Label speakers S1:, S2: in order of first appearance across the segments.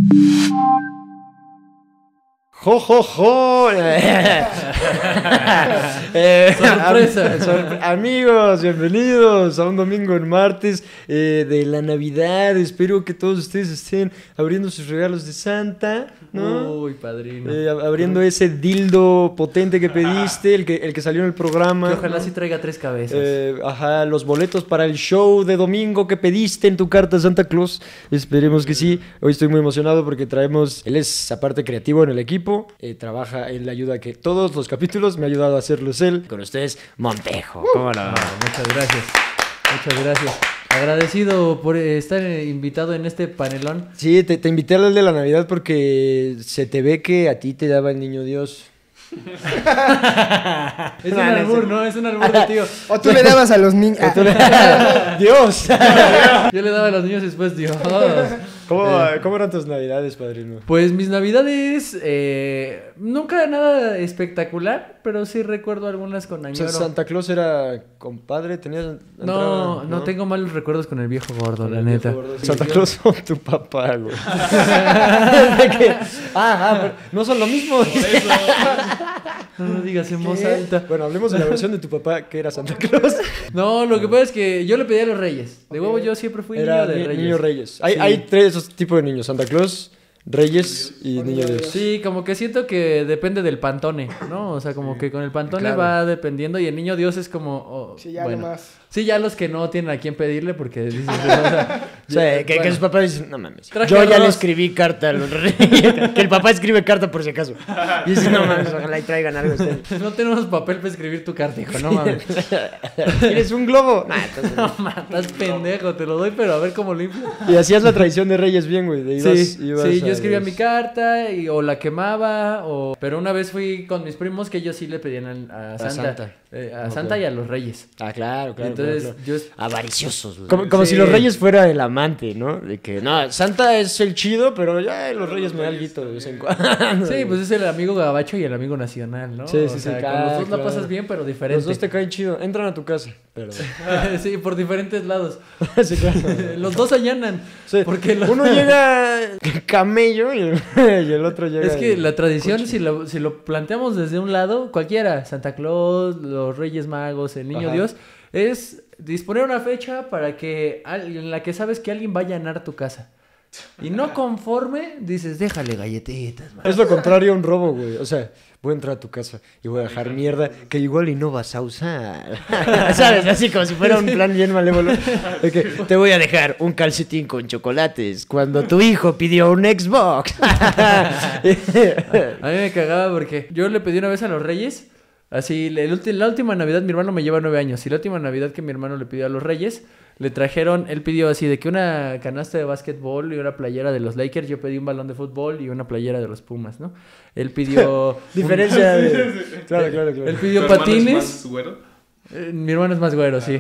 S1: ¡Jo, jo, jo!
S2: ¡Sorpresa!
S1: Amigos, bienvenidos a un domingo en martes de la Navidad. Espero que todos ustedes estén abriendo sus regalos de Santa, ¿no?
S2: Uy, padrino.
S1: Abriendo ese dildo potente que pediste, el que salió en el programa.
S2: Que ojalá sí traiga 3 cabezas.
S1: Los boletos para el show de domingo que pediste en tu carta a Santa Claus. Esperemos que sí. Hoy estoy muy emocionado porque traemos... Él es, aparte, creativo en el equipo. Trabaja en la ayuda que todos los capítulos me ha ayudado a hacerlos él. Con ustedes, Montejo. ¿Cómo no?
S2: Muchas gracias. Muchas gracias. Agradecido por estar invitado en este panelón.
S1: Sí, te invité al de la Navidad porque se te ve que a ti te daba el niño Dios.
S2: Es un albur, ¿no? Es un albur de tío.
S3: O tú le dabas a los niños.
S1: ¡Dios!
S2: Yo le daba a los niños y después Dios.
S1: ¿Cómo eran tus Navidades, padrino?
S2: Pues mis Navidades, nunca nada espectacular, pero sí recuerdo algunas con
S1: O
S2: añoro.
S1: sea, Santa Claus era compadre, tenías...
S2: No, tengo malos recuerdos con el viejo gordo, la neta.
S1: Santa Claus o tu papá, güey. Pero no son lo mismo.
S2: No digas en voz alta.
S1: Bueno, hablemos de la versión de tu papá que era Santa Claus.
S2: No, lo que pasa es que yo le pedí a los reyes. De huevo yo siempre fui
S1: Era
S2: niño de reyes.
S1: niño Reyes.
S2: Sí.
S1: Hay tres tipos de niños: Santa Claus, Reyes y Niño Dios.
S2: Sí, como que siento que depende del pantone, ¿no? O sea, como que con el pantone
S1: Claro.
S2: va dependiendo y el niño Dios es como...
S3: Sí, ya
S2: bueno.
S3: nomás.
S2: Sí, ya los que no tienen a quién pedirle porque dices...
S1: O sea, que sus papás dicen, no mames.
S2: Traje
S1: Yo ya
S2: arroz.
S1: le escribí carta a los Reyes. Que el papá escribe carta por si acaso. Y dice, no mames, ojalá y traigan algo ustedes.
S2: No tenemos papel para escribir tu carta, hijo, no mames.
S1: ¿Quieres un globo? Nah, entonces no.
S2: No mames, pendejo, te lo doy, pero a ver cómo limpio.
S1: Y hacías la tradición de Reyes bien, güey. De
S2: Sí, yo escribía mi carta o la quemaba, pero una vez fui con mis primos que ellos sí le pedían a Santa. A Santa y a los reyes.
S1: Ah, claro.
S2: Entonces,
S1: claro.
S2: yo...
S1: Avariciosos, güey. Como
S2: Sí.
S1: si los Reyes fuera el amante, ¿no? De que, no, Santa es el chido, pero ya los Reyes me da alguito de vez en cuando.
S2: Sí, pues es el amigo gabacho y el amigo nacional, ¿no?
S1: Sí,
S2: O
S1: sí,
S2: sea,
S1: sí,
S2: con los dos
S1: claro.
S2: la pasas bien, pero diferente.
S1: Los dos te caen chido. Entran a tu casa, pero...
S2: Sí, por diferentes lados.
S1: Sí, claro.
S2: Los dos allanan.
S1: Sí,
S2: Porque
S1: uno llega camello y el otro llega...
S2: Es que
S1: en
S2: la tradición,
S1: coche.
S2: si lo planteamos desde un lado, cualquiera, Santa Claus, los Reyes Magos, el Niño
S1: Ajá.
S2: Dios, es disponer una fecha para que en la que sabes que alguien va a allanar tu casa. Y no conforme, dices, déjale galletitas, man.
S1: Es lo contrario a un robo, güey. O sea, voy a entrar a tu casa y voy a dejar mierda que igual y no vas a usar. ¿Sabes? Así como si fuera un plan bien malévolo. De que te voy a dejar un calcetín con chocolates cuando tu hijo pidió un Xbox.
S2: A mí me cagaba porque yo le pedí una vez a los Reyes, así, la última Navidad mi hermano me lleva 9 años, y la última Navidad que mi hermano le pidió a los Reyes, le trajeron, él pidió así de que una canasta de básquetbol y una playera de los Lakers, yo pedí un balón de fútbol y una playera de los Pumas, ¿no? Él pidió...
S1: Diferencia de... Claro.
S2: Él pidió
S4: ¿Tu hermano
S2: patines.
S4: es más güero?
S2: Mi hermano es más güero, sí.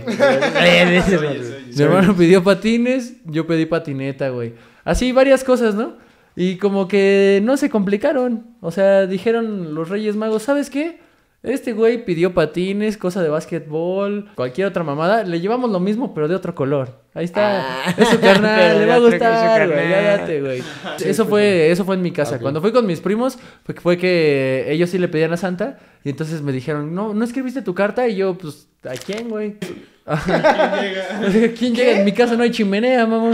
S4: Oye.
S2: Mi hermano pidió patines, yo pedí patineta, güey. Así, varias cosas, ¿no? Y como que no se complicaron. O sea, dijeron los Reyes Magos, ¿sabes qué? Este güey pidió patines, cosa de básquetbol, cualquier otra mamada. Le llevamos lo mismo, pero de otro color. Ahí está. Es su carnal,
S1: Pero
S2: le
S1: de
S2: va a
S1: otro-
S2: gustar,
S1: es su
S2: güey. Ya
S1: carnal.
S2: date, güey. Eso fue en mi casa.
S1: Ok.
S2: Cuando fui con mis primos, fue que ellos sí le pedían a Santa. Y entonces me dijeron, ¿no escribiste tu carta? Y yo, pues, ¿a quién, güey? ¿Quién llega? En mi casa no hay chimenea, mamón.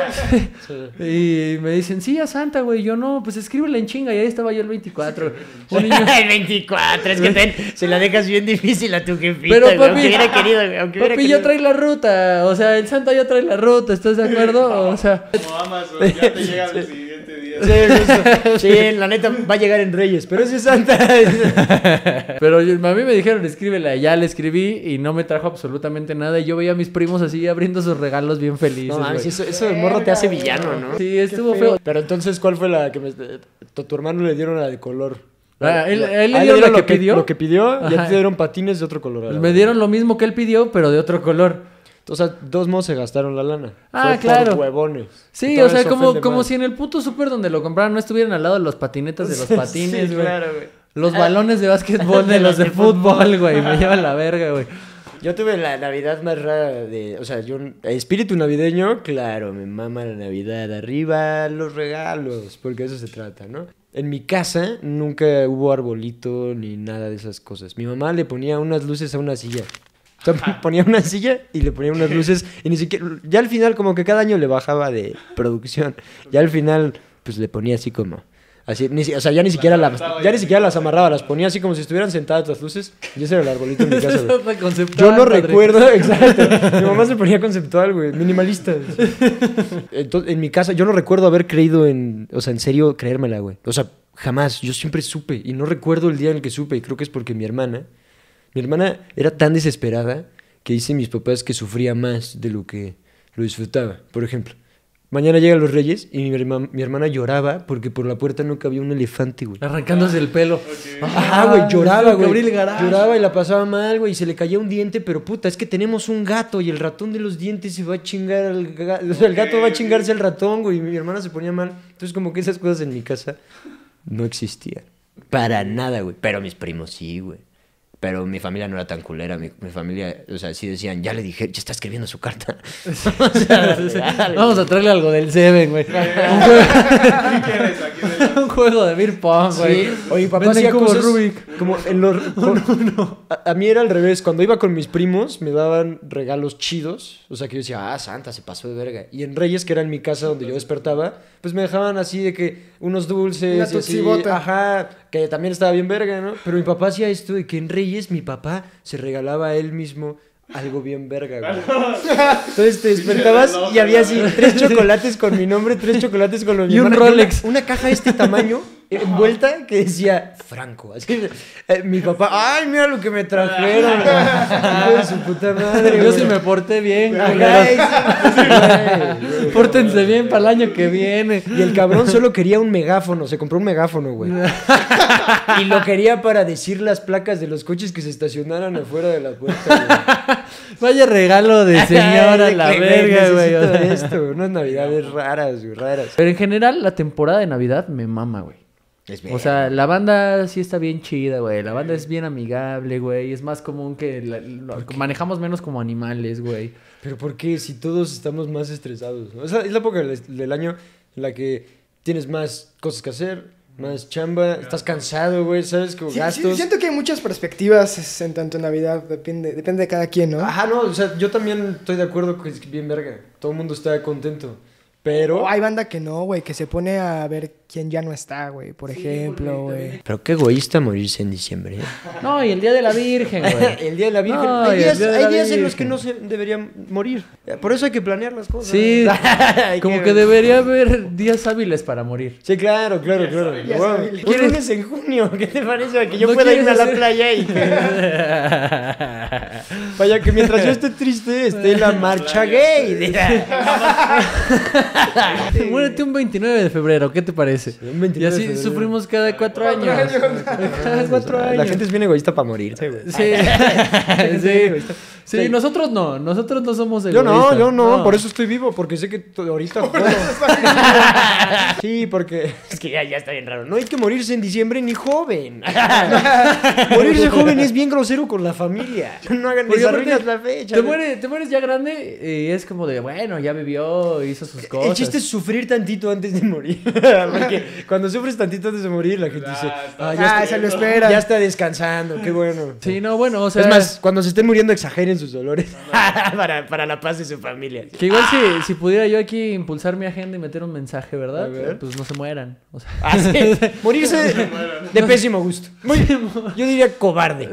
S2: Y me dicen, sí, a Santa, güey. Yo no, pues escríbela en chinga. Y ahí estaba yo el 24. Un niño...
S1: El 24, es que se la dejas bien difícil a tu jefita,
S2: Pero,
S1: güey,
S2: papi,
S1: aunque hubiera querido, güey, aunque hubiera
S2: Papi, ya
S1: querido.
S2: trae la ruta. O sea, el Santa ya trae la ruta. ¿Estás de acuerdo? O sea...
S4: Como Amazon, ya te llega el siguiente día.
S1: Sí, justo. Sí, la neta va a llegar en Reyes, pero ese es Santa.
S2: Pero a mí me dijeron, escríbela. Ya le escribí y no me trajo absolutamente nada. Y yo veía a mis primos así abriendo sus regalos bien felices.
S1: No mames,
S2: güey.
S1: eso de morro te hace villano, ¿no?
S2: Sí, estuvo
S1: Qué
S2: feo.
S1: Pero entonces, ¿cuál fue la que tu hermano le dieron la de color?
S2: Él
S1: A
S2: le dieron la que pidió.
S1: Lo que pidió, y a
S2: Ajá.
S1: ti te dieron patines de otro color.
S2: Me dieron lo mismo que él pidió, pero de otro color.
S1: O sea, dos modos se gastaron la lana.
S2: Ah,
S1: Fue
S2: claro.
S1: por huevones.
S2: Sí,
S1: Y todo
S2: o sea,
S1: eso
S2: como
S1: ofende más.
S2: si en el puto súper donde lo compraron no estuvieran al lado de los patinetas de los patines,
S1: Sí,
S2: güey.
S1: claro, güey.
S2: Los balones de básquetbol de los de fútbol, güey. Me llevan la verga, güey.
S1: Yo tuve la Navidad más rara de... O sea, yo... Espíritu navideño, claro, me mama la Navidad. Arriba los regalos, porque de eso se trata, ¿no? En mi casa nunca hubo arbolito ni nada de esas cosas. Mi mamá le ponía unas luces a una silla. O sea, ponía una silla y le ponía unas luces y ni siquiera... Ya al final como que cada año le bajaba de producción. Ya al final pues le ponía así como... Así, o sea, ya ni siquiera las amarraba, las ponía así como si estuvieran sentadas las luces. Y ese era el arbolito en mi casa, güey.
S2: Eso fue conceptual,
S1: Yo no
S2: padre.
S1: recuerdo, exacto. Mi mamá se ponía conceptual, güey, minimalista. Entonces, en mi casa, yo no recuerdo haber creído en, o sea, en serio, creérmela, güey. O sea, jamás. Yo siempre supe y no recuerdo el día en el que supe. Y creo que es porque mi hermana era tan desesperada que dice mis papás que sufría más de lo que lo disfrutaba. Por ejemplo. Mañana llegan los Reyes y mi hermana lloraba porque por la puerta no cabía un elefante, güey.
S2: Arrancándose el pelo.
S1: Ajá, güey, lloraba,
S2: tengo que abrir
S1: güey.
S2: el garage.
S1: Lloraba y la pasaba mal, güey, y se le caía un diente, pero puta, es que tenemos un gato y el ratón de los dientes se va a chingar al gato. O sea, el gato va a chingarse al ratón, güey, y mi hermana se ponía mal. Entonces, como que esas cosas en mi casa no existían. Para nada, güey. Pero mis primos sí, güey. Pero mi familia no era tan culera. Mi familia, o sea, sí decían, ya le dije, ya está escribiendo su carta. O sea, real,
S2: Vamos a traerle algo del Seven, güey.
S4: ¿Quién quieres? ¿A quién le das?
S2: Un juego de beer pong, güey.
S1: Sí. Oye, mi papá
S2: Venden
S1: hacía
S2: cubos
S1: cosas
S2: Rubik.
S1: como en los... A mí era al revés. Cuando iba con mis primos, me daban regalos chidos. O sea, que yo decía, ah, Santa, se pasó de verga. Y en Reyes, que era en mi casa donde yo despertaba, pues me dejaban así de que unos dulces
S3: Una
S1: y así.
S3: tutsibota.
S1: Ajá, que también estaba bien verga, ¿no? Pero mi papá hacía esto de que en Reyes mi papá se regalaba a él mismo algo bien verga, güey. Entonces te despertabas y había así 3 chocolates con mi nombre, 3 chocolates con los
S2: Y un Rolex.
S1: una caja de este tamaño envuelta que decía Franco. Así, mi papá, ay, mira lo que me trajeron. Hijo de su puta madre.
S2: Yo
S1: güey.
S2: sí me porté bien,
S1: Ajá,
S2: culeros.
S1: güey.
S2: Pórtense bien para el año que viene.
S1: Y el cabrón solo quería un megáfono, se compró un megáfono, güey. Y lo quería para decir las placas de los coches que se estacionaran afuera de la puerta, güey.
S2: Vaya regalo de señora,
S1: De
S2: la
S1: que,
S2: verga, güey.
S1: necesito
S2: O sea.
S1: esto, unas navidades raras, güey, raras.
S2: Pero en general, la temporada de Navidad me mama, güey. O sea, la banda sí está bien chida, güey. La banda es bien amigable, güey. Es más común que lo manejamos menos como animales, güey.
S1: Pero ¿por qué? Si todos estamos más estresados, ¿no? O sea, es la época del año en la que tienes más cosas que hacer, más chamba, estás cansado, güey, ¿sabes? Como
S3: Sí,
S1: gastos.
S3: siento que hay muchas perspectivas en tanto Navidad, depende de cada quien, ¿no?
S1: Ajá, no, o sea, yo también estoy de acuerdo que es bien verga. Todo el mundo está contento. Pero...
S3: O hay banda que no, güey, que se pone a ver quién ya no está, güey, por ejemplo, güey.
S1: Pero qué egoísta morirse en diciembre, ¿eh?
S2: No, y el Día de la Virgen, güey.
S1: El Día de la Virgen.
S2: No,
S1: hay
S2: y el
S1: días,
S2: Día de
S1: hay
S2: la
S1: días en los que
S2: Virgen.
S1: no se deberían morir. Por eso hay que planear las cosas.
S2: Sí,
S1: Hay
S2: como que debería haber días hábiles para morir.
S1: Sí, claro.
S3: Ya
S1: Bueno,
S3: sabes.
S1: un lunes en junio, ¿qué te parece? Que yo
S2: ¿No
S1: pueda irme a la
S2: quieres
S1: playa y que... Vaya, que mientras yo esté triste, esté la marcha gay.
S2: Muérete un 29 de febrero, ¿qué te parece?
S1: un 29
S2: y así
S1: de febrero.
S2: sufrimos cada 4 años. Cada 4 años.
S1: La gente es bien egoísta para morirse, güey.
S2: Sí, sí.
S1: egoísta.
S2: Sí,
S1: Sí.
S2: nosotros no somos
S1: Yo
S2: egoístas.
S1: no, por eso estoy vivo, porque sé que ahorita puedo. Sí, porque es que ya está bien raro. No hay que morirse en diciembre ni joven. Morirse joven es bien grosero con la familia. No hagan
S2: Porque
S1: les
S2: aparte,
S1: arruinas la fecha.
S2: te mueres ya grande y es como de, bueno, ya vivió, hizo sus cosas.
S1: El chiste es sufrir tantito antes de morir. Porque cuando sufres tantito antes de morir, la gente dice,
S3: Se lo espera.
S1: ya está descansando, qué bueno.
S2: Sí, no, bueno, o sea...
S1: Es más, cuando se estén muriendo, exageren sus dolores para la paz de su familia.
S2: Que igual si pudiera yo aquí impulsar mi agenda y meter un mensaje, ¿verdad?
S1: A ver.
S2: Pues no se mueran. O sea,
S1: Ah, sí. Morirse de pésimo gusto. Yo diría cobarde.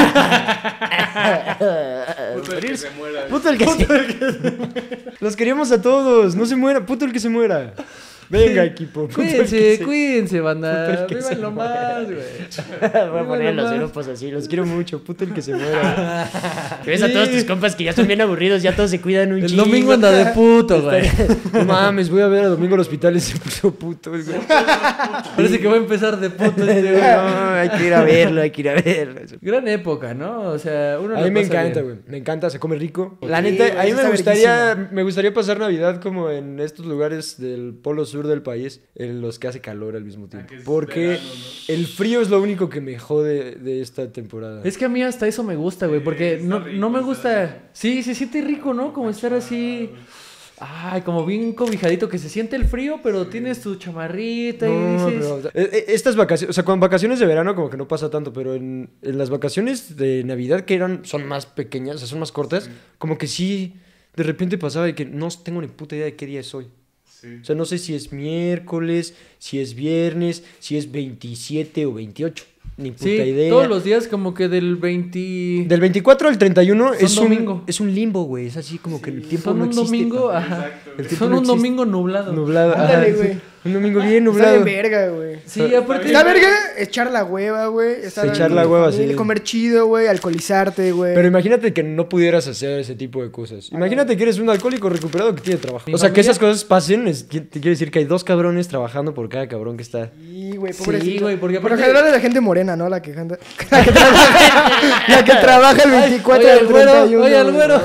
S4: Puto el que se muera.
S1: Puto el que se... Los queríamos a todos. No se muera. Puto el que se muera. Venga, equipo. Puto el que se-
S2: cuídense, banda.
S1: Puto el que se
S2: Vívanlo
S1: muera.
S2: más, güey.
S1: Voy a poner los
S2: nomás.
S1: grupos así. Los quiero mucho. Puto el que se muera. Ves a todos tus compas que ya son bien aburridos. Ya todos se cuidan un
S2: El
S1: chingo.
S2: domingo anda de puto, güey.
S1: No mames, voy a ver a Domingo al hospital y se puso puto, güey.
S2: Parece que va a empezar de puto este, güey.
S1: No, hay que ir a verlo, hay que ir a verlo.
S2: Gran época, ¿no? O sea, uno
S1: A
S2: la
S1: mí me
S2: pasa
S1: encanta,
S2: bien.
S1: güey. Me encanta, se come rico. La
S3: Sí,
S1: neta,
S3: güey,
S1: a mí
S3: está
S1: me gustaría pasar Navidad como en estos lugares del Polo Sur sur del país en los que hace calor al mismo tiempo.
S4: que es
S1: Porque
S4: verano,
S1: el frío es lo único que me jode de esta temporada.
S2: Es que a mí hasta eso me gusta, güey, porque
S4: está
S2: no,
S4: rico,
S2: no me
S4: está
S2: gusta...
S4: rico.
S2: Sí, se siente rico, ¿no? Como estar así... Ay, como bien cobijadito, que se siente el frío, pero tienes tu chamarrita y
S1: No,
S2: dices...
S1: pero, estas vacaciones, o sea, con vacaciones de verano como que no pasa tanto, pero en las vacaciones de Navidad son más pequeñas, o sea, son más cortas, como que sí, de repente pasaba de que no tengo ni puta idea de qué día es hoy.
S4: Sí.
S1: O sea, no sé si es miércoles, si es viernes, si es 27 o 28, ni puta
S2: Sí,
S1: idea.
S2: todos los días como que del 20...
S1: Del 24 al 31
S2: Son
S1: es
S2: domingo.
S1: es un limbo, güey, es así como que el tiempo
S2: Son
S1: no
S2: un
S1: existe.
S2: domingo,
S1: papá.
S2: ajá.
S4: Exacto.
S1: El tiempo
S2: Son
S1: no
S2: un
S1: existe.
S2: domingo nublado.
S1: Nublado.
S3: Ándale,
S1: ajá.
S3: güey.
S1: Un domingo bien
S3: Está
S1: nublado.
S3: de verga, güey.
S2: Sí, aparte...
S3: Está verga echar la hueva, güey. Estar
S1: Echar
S3: con
S1: la
S3: tu
S1: hueva,
S3: familia,
S1: sí.
S3: comer chido, güey. Alcoholizarte, güey.
S1: Pero imagínate que no pudieras hacer ese tipo de cosas. Imagínate que eres un alcohólico recuperado que tiene trabajo.
S2: Mi
S1: O sea, que
S2: familia-
S1: esas cosas pasen, te quiere decir que hay 2 cabrones trabajando por cada cabrón que está.
S3: Sí, güey,
S2: Sí,
S3: pobrecito.
S2: güey, porque
S3: Por lo
S2: aparte-
S3: general es la gente morena, ¿no? La que la que trabaja el 24
S2: oye,
S3: y
S2: al
S3: el
S2: güero,
S3: 31.
S2: oye, al güero.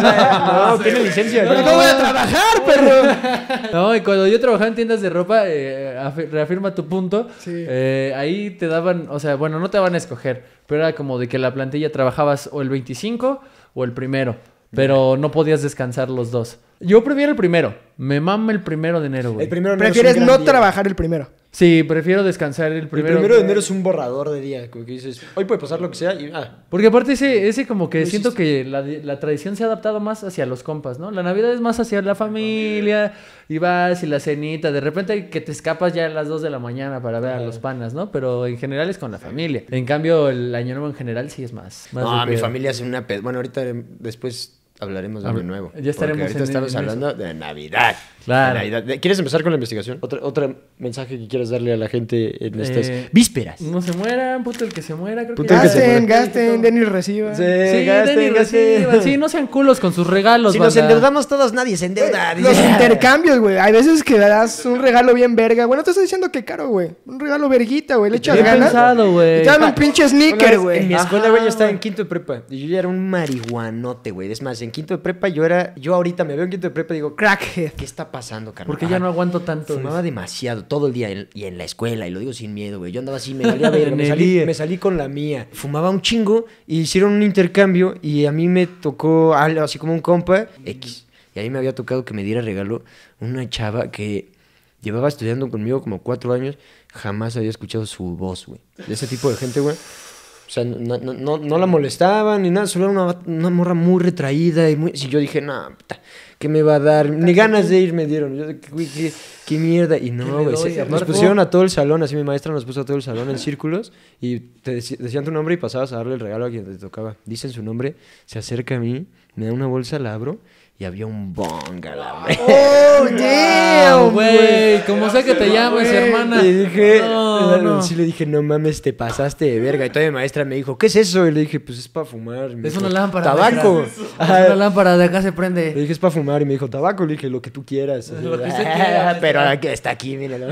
S1: No, tiene licencia.
S3: Pero no voy a trabajar, perro.
S2: No, y cuando yo trabajaba en tiendas de ropa, reafirma tu punto,
S3: Sí.
S2: ahí te daban, o sea, bueno, no te daban a escoger, pero era como de que la plantilla trabajabas o el 25 o el primero, pero no podías descansar los dos. Yo prefiero el primero, me mama el 1 de enero, güey.
S1: El primero de enero es
S3: Prefieres
S1: un
S3: no
S1: gran día.
S3: trabajar el primero.
S2: Sí, prefiero descansar el
S1: El
S2: primero.
S1: primero de enero es un borrador de día. Como que dices, hoy puede pasar lo que sea y.
S2: Porque aparte ese como que
S1: Lo
S2: siento
S1: hiciste.
S2: que la tradición se ha adaptado más hacia los compas, ¿no? La Navidad es más hacia la familia, y vas y la cenita, de repente que te escapas ya a las 2 de la mañana para ver a los panas, ¿no? Pero en general es con la familia. En cambio, el Año Nuevo en general sí es más
S1: No,
S2: de
S1: mi
S2: pedo.
S1: familia hace una. Bueno, ahorita después hablaremos de Año Nuevo.
S2: Ya estaremos
S1: porque ahorita
S2: en
S1: estamos
S2: eso.
S1: hablando de Navidad.
S2: Claro.
S1: De Navidad. ¿Quieres empezar con la investigación? Otro mensaje que quieras darle a la gente en estas
S2: Eh,
S1: vísperas.
S2: No se mueran, puto el que se muera, creo
S1: Puto
S2: que
S1: el que se
S3: Gasten,
S1: muera.
S3: gasten, den y reciban.
S1: Sí,
S2: Sí,
S1: gasten,
S2: den y
S1: gasten.
S2: reciban. Sí, no sean culos con sus regalos,
S1: Si nos
S2: banda.
S1: endeudamos todos, nadie se endeuda.
S3: Los
S1: dice.
S3: intercambios, güey. Hay veces que le das un regalo bien verga. Bueno, te estoy diciendo que caro, güey. Un regalo verguita, güey. Le echas
S2: Bien
S3: ganas.
S2: pensado,
S3: Y
S2: güey.
S3: te dan un pinche
S1: Una
S3: sneaker,
S1: vez
S3: güey.
S1: En mi
S2: Ajá,
S1: escuela, güey, yo estaba en
S2: güey.
S1: quinto de prepa. Y yo ya era un marihuanote, güey. Es más, en quinto de prepa yo ahorita me veo en quinto de prepa y digo,
S3: Crackhead.
S1: ¿qué está pasando, carnal?
S2: Porque ya no aguanto tanto.
S1: Fumaba demasiado todo el día y en la escuela, y lo digo sin miedo, güey. Yo andaba así, me valía verga,
S2: En
S1: me
S2: el
S1: salí,
S2: día.
S1: me salí con la mía. Fumaba un chingo y hicieron un intercambio y a mí me tocó algo así como un compa X. Y a mí me había tocado que me diera regalo una chava que llevaba estudiando conmigo como 4 años. Jamás había escuchado su voz, güey. De ese tipo de gente, güey. O sea, no la molestaban ni nada, solo era una morra muy retraída y muy... Si yo dije, no, puta, ¿qué me va a dar? Ni ganas de ir me dieron. Yo, güey, qué mierda. Y
S2: ¿Qué
S1: no,
S2: le
S1: güey,
S2: doy?
S1: nos
S2: Aparte-
S1: pusieron a todo el salón, así mi maestra nos puso a todo el salón en círculos y te decían tu nombre y pasabas a darle el regalo a quien te tocaba. Dicen su nombre, se acerca a mí, me da una bolsa, la abro y había un bong a la vez.
S3: Oh,
S2: Ah,
S3: damn,
S2: güey, como sea que te llames, hermana.
S1: Y dije,
S2: No.
S1: sí le dije, no mames, te pasaste de verga. Y todavía mi maestra me dijo, ¿qué es eso? Y le dije, pues es para fumar. Y me
S2: Es
S1: dijo,
S2: una lámpara.
S1: Tabaco.
S2: Es una lámpara, de acá se
S1: Le
S2: prende.
S1: dije, es para fumar. Y me dijo, tabaco. Le dije, lo que tú quieras. Así,
S2: Lo que usted quiera,
S1: pero
S2: neta.
S1: aquí está aquí, míralo.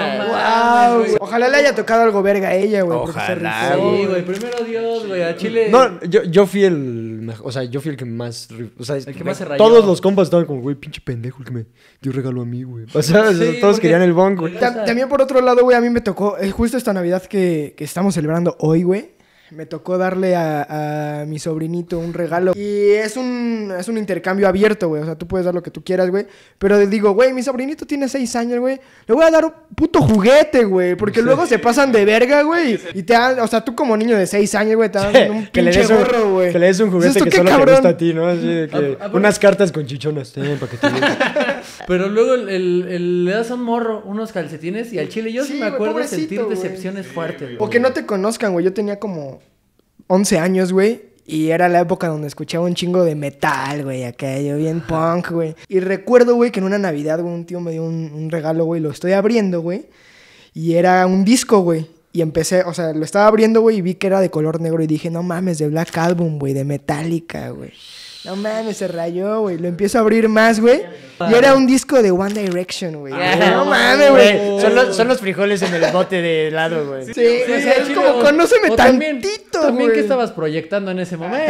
S3: Wow, güey. Ojalá le haya tocado algo verga a ella, güey. porque se
S1: Ojalá,
S3: rifó,
S2: Sí, güey, primero Dios, güey, a Chile.
S1: No, yo fui o sea, yo fui el que más, o sea,
S2: El que más se rayó.
S1: todos los compas estaban como, güey, pinche pendejo el que me dio regalo a mí, güey. O sea,
S2: Sí,
S1: todos
S2: porque-
S1: querían el bong, güey.
S3: También por otro lado, güey, a mí me tocó, justo esta Navidad que estamos celebrando hoy, güey. Me tocó darle a mi sobrinito un regalo. Y es un intercambio abierto, güey. O sea, tú puedes dar lo que tú quieras, güey. Pero digo, güey, mi sobrinito tiene 6 años, güey. Le voy a dar un puto juguete, güey. Porque luego se pasan de verga, güey. Y te dan, o sea, tú como niño de 6 años, güey, te dan un
S1: Que le
S3: pinche
S1: des
S3: gorro, güey.
S1: que le des un juguete
S3: ¿Esto
S1: que
S3: qué
S1: solo te
S3: cabrón?
S1: gusta a ti, ¿no? Así de que
S2: Ah,
S1: unas cartas con chichonas, para que te
S2: Pero luego le das a un morro unos calcetines y al chile yo sí,
S3: Sí,
S2: me
S3: güey,
S2: acuerdo
S3: pobrecito,
S2: sentir
S3: güey.
S2: decepciones fuertes, güey.
S3: O que no te conozcan, güey. Yo tenía como 11 años, güey. Y era la época donde escuchaba un chingo de metal, güey. Acá yo bien punk, güey. Y recuerdo, güey, que en una Navidad, güey, un tío me dio un regalo, güey. Lo estoy abriendo, güey. Y era un disco, güey. Y empecé, o sea, lo estaba abriendo, güey, y vi que era de color negro. Y dije, no mames, de Black Album, güey, de Metallica, güey. No mames, se rayó, güey. Lo empiezo a abrir más, güey. Y era un disco de One Direction, güey. No mames, güey.
S1: Son los frijoles en el bote de helado, güey.
S3: Sí, o sea, es
S2: chido.
S3: como conóceme
S2: O
S3: tantito,
S2: También,
S3: güey.
S2: ¿qué estabas proyectando en ese momento?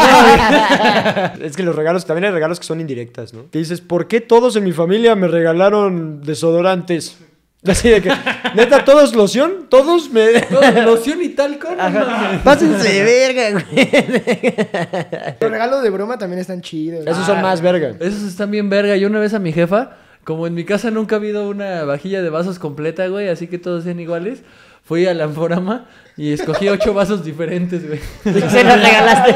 S2: ¿no?
S1: Es que los regalos, también hay regalos que son indirectas, ¿no? Que dices, ¿por qué todos en mi familia me regalaron desodorantes? Así de que, neta, ¿todos loción? ¿Todos me...?
S2: Loción y talco. No mames.
S1: Pásense de verga, güey.
S3: Los regalos de broma también están chidos.
S1: Esos son más verga.
S2: Esos están bien verga. Yo una vez a mi jefa, como en mi casa nunca ha habido una vajilla de vasos completa, güey, así que todos sean iguales, fui al Anforama y escogí 8 vasos diferentes, güey.
S1: Se los regalaste.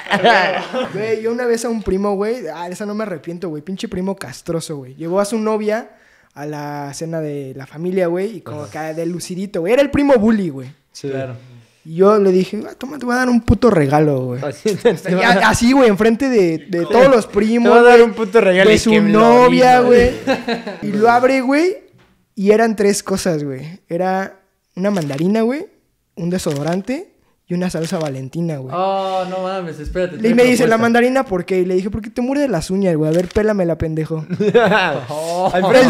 S3: Güey, yo una vez a un primo, güey, esa no me arrepiento, güey, pinche primo castroso, güey. Llevó a su novia a la cena de la familia, güey, y como acá de lucidito, güey. Era el primo bully, güey.
S1: Sí.
S2: Claro.
S3: Y yo le dije, toma, te voy a dar un puto regalo, güey. Y así, güey, enfrente de todos los primos,
S1: Te voy a dar
S3: güey,
S1: un puto regalo.
S3: de
S1: y
S3: su
S1: que
S3: novia,
S1: lo
S3: güey. Y lo abre, güey, y eran 3 cosas, güey. Era una mandarina, güey, un desodorante y una salsa Valentina, güey.
S2: Oh, no mames, espérate.
S3: Y me dice, ¿la mandarina por qué? Y le dije, porque te muerde las uñas, güey. A ver, pélamela, pendejo.
S2: Oh.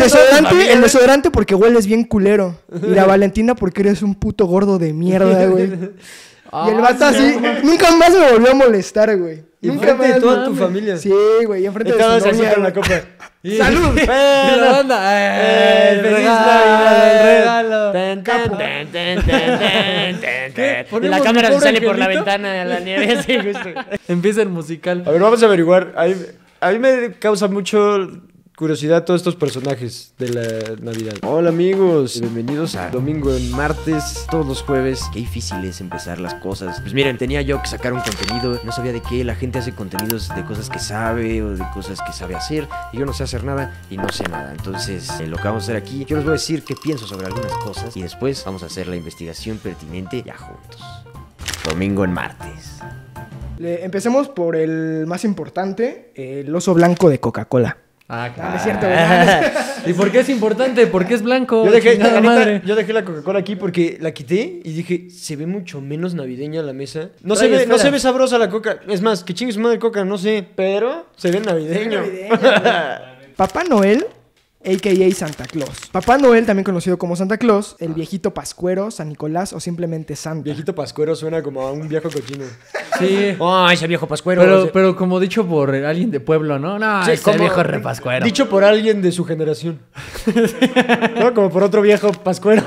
S3: El desodorante porque hueles bien culero. Y la Valentina porque eres un puto gordo de mierda, güey. Y el vato así, nunca más me volvió a molestar, güey.
S1: Y
S3: Nunca
S1: enfrente de
S3: más.
S1: toda tu familia.
S3: Sí, güey, y enfrente
S1: Y
S3: de
S1: todos
S3: su
S1: así
S3: novia,
S1: con la
S3: güey.
S1: copa.
S3: ¡Salud!
S2: Y la banda.
S1: ¡Feliz
S2: Navidad,
S1: Navidad!
S2: regalo.
S1: Tan,
S3: Capo.
S1: tan, tan, tan, tan, tan,
S2: ¿Qué?
S1: tan. Y la
S2: ¿Ponemos
S1: cámara
S2: mi
S1: se
S2: pobre
S1: sale por la
S2: angelito?
S1: ventana a la nieve, así justo.
S2: Empieza el musical.
S1: A ver, vamos a averiguar. A mí me causa mucho curiosidad todos estos personajes de la Navidad. Hola amigos, bienvenidos a Domingo en Martes, todos los jueves.
S5: Qué difícil es empezar las cosas. Pues miren, tenía yo que sacar un contenido. No sabía de qué. La gente hace contenidos de cosas que sabe o de cosas que sabe hacer. Y yo no sé hacer nada y no sé nada. Entonces, lo que vamos a hacer aquí, yo les voy a decir qué pienso sobre algunas cosas. Y después vamos a hacer la investigación pertinente ya juntos. Domingo en Martes.
S3: Empecemos por el más importante, el oso blanco de Coca-Cola.
S2: Ah,
S3: No,
S2: claro.
S3: no es cierto, güey.
S2: ¿Y por qué es importante? Porque es blanco.
S1: Yo dejé,
S2: chingada
S1: la neta,
S2: madre.
S1: yo dejé la Coca-Cola aquí porque la quité y dije, se ve mucho menos navideña la mesa. No
S2: Trae
S1: se
S2: esferas.
S1: ve sabrosa la coca. Es más, que chingue su madre coca, no sé. Pero se ve navideño.
S3: Papá Noel, a.k.a. Santa Claus. Papá Noel, también conocido como Santa Claus, el viejito pascuero, San Nicolás o simplemente Santa.
S1: Viejito pascuero suena como a un viejo cochino.
S2: Sí.
S1: ¡Oh, ese viejo pascuero!
S2: Pero como dicho por alguien de pueblo, ¿no? No,
S1: Sí,
S2: ese
S1: como-
S2: viejo repascuero.
S1: Dicho por alguien de su generación. No, como por otro viejo pascuero.